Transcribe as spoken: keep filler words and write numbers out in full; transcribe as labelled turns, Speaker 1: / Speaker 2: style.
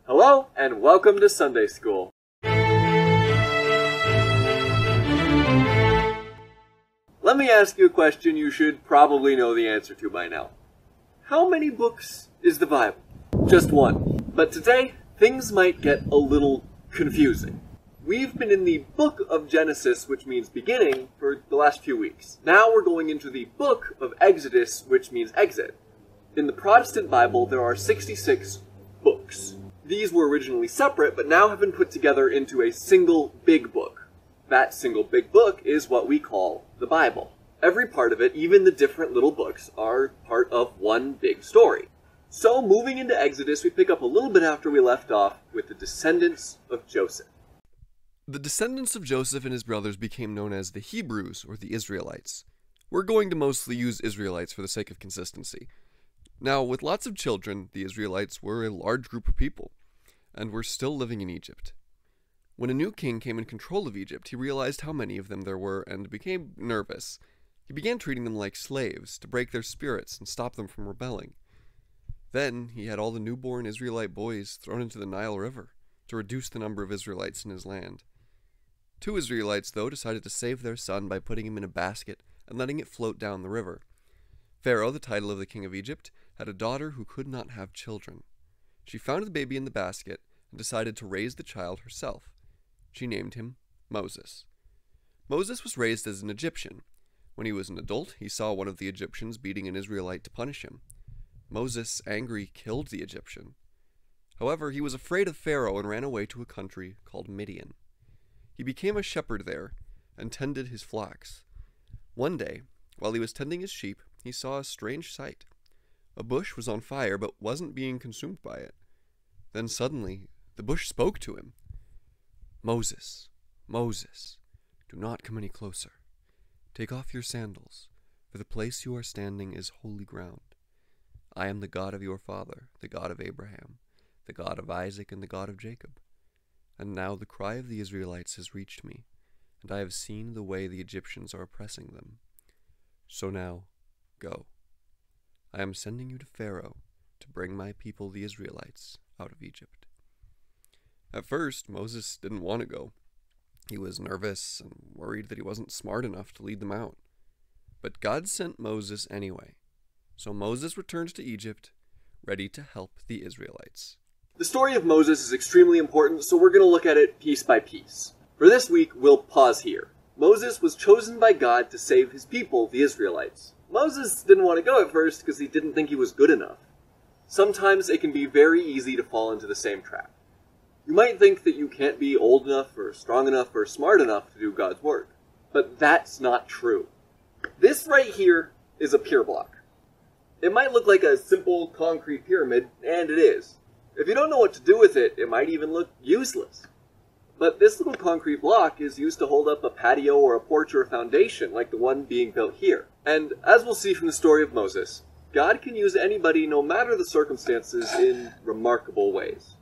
Speaker 1: Hello, and welcome to Sunday School. Let me ask you a question you should probably know the answer to by now. How many books is the Bible? Just one. But today, things might get a little confusing. We've been in the book of Genesis, which means beginning, for the last few weeks. Now we're going into the book of Exodus, which means exit. In the Protestant Bible, there are sixty-six books. These were originally separate, but now have been put together into a single big book. That single big book is what we call the Bible. Every part of it, even the different little books, are part of one big story. So, moving into Exodus, we pick up a little bit after we left off with the descendants of Joseph.
Speaker 2: The descendants of Joseph and his brothers became known as the Hebrews, or the Israelites. We're going to mostly use Israelites for the sake of consistency. Now, with lots of children, the Israelites were a large group of people, and were still living in Egypt. When a new king came in control of Egypt, he realized how many of them there were and became nervous. He began treating them like slaves to break their spirits and stop them from rebelling. Then, he had all the newborn Israelite boys thrown into the Nile River to reduce the number of Israelites in his land. Two Israelites, though, decided to save their son by putting him in a basket and letting it float down the river. Pharaoh, the title of the king of Egypt, had a daughter who could not have children. She found the baby in the basket and decided to raise the child herself. She named him Moses. Moses was raised as an Egyptian. When he was an adult, he saw one of the Egyptians beating an Israelite to punish him. Moses, angry, killed the Egyptian. However, he was afraid of Pharaoh and ran away to a country called Midian. He became a shepherd there and tended his flocks. One day, while he was tending his sheep, he saw a strange sight. A bush was on fire but wasn't being consumed by it. Then suddenly, the bush spoke to him. "Moses, Moses, do not come any closer. Take off your sandals, for the place you are standing is holy ground. I am the God of your father, the God of Abraham, the God of Isaac, and the God of Jacob. And now the cry of the Israelites has reached me, and I have seen the way the Egyptians are oppressing them. So now, go. I am sending you to Pharaoh to bring my people, the Israelites, out of Egypt." At first, Moses didn't want to go. He was nervous and worried that he wasn't smart enough to lead them out. But God sent Moses anyway. So Moses returned to Egypt, ready to help the Israelites.
Speaker 1: The story of Moses is extremely important, so we're going to look at it piece by piece. For this week, we'll pause here. Moses was chosen by God to save his people, the Israelites. Moses didn't want to go at first because he didn't think he was good enough. Sometimes it can be very easy to fall into the same trap. You might think that you can't be old enough or strong enough or smart enough to do God's work. But that's not true. This right here is a pier block. It might look like a simple concrete pyramid, and it is. If you don't know what to do with it, it might even look useless. But this little concrete block is used to hold up a patio or a porch or a foundation like the one being built here. And as we'll see from the story of Moses, God can use anybody no matter the circumstances in remarkable ways.